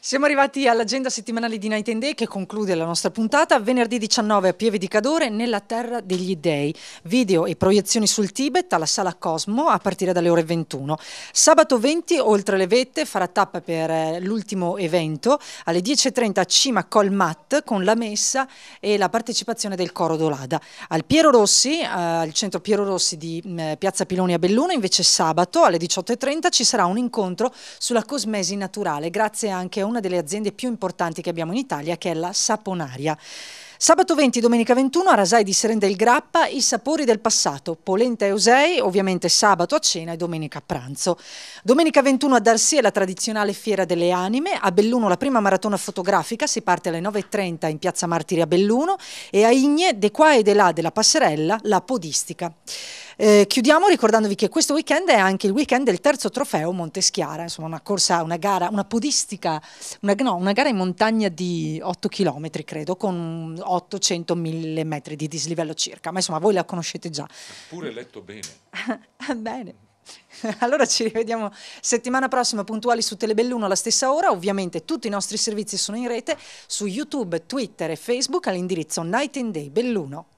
Siamo arrivati all'agenda settimanale di Night and Day che conclude la nostra puntata. Venerdì 19 a Pieve di Cadore, nella terra degli dei. Video e proiezioni sul Tibet alla Sala Cosmo a partire dalle ore 21. Sabato 20, oltre le vette, farà tappa per l'ultimo evento. Alle 10.30 a Cima Colmat con la messa e la partecipazione del coro d'Olada. Al Piero Rossi, al centro Piero Rossi di Piazza Piloni a Belluno, invece sabato alle 18.30 ci sarà un incontro sulla cosmesi naturale, grazie anche a una delle aziende più importanti che abbiamo in Italia, che è la Saponaria. Sabato 20, domenica 21 a Rasai di Serendel Grappa, i sapori del passato, polenta e osei, ovviamente sabato a cena e domenica a pranzo. Domenica 21 a Darsi è la tradizionale Fiera delle Anime, a Belluno la prima maratona fotografica, si parte alle 9.30 in Piazza Martiri a Belluno, e a Igne, de qua e de là della passerella, la podistica. Chiudiamo ricordandovi che questo weekend è anche il weekend del terzo trofeo Monteschiara, insomma una corsa, una gara, una podistica, una gara in montagna di 8 km credo, con 800-1000 metri di dislivello circa, ma insomma voi la conoscete già. Pure letto bene. Bene. Allora ci rivediamo settimana prossima puntuali su Telebelluno alla stessa ora. Ovviamente tutti i nostri servizi sono in rete su YouTube, Twitter e Facebook all'indirizzo Night and Day Belluno.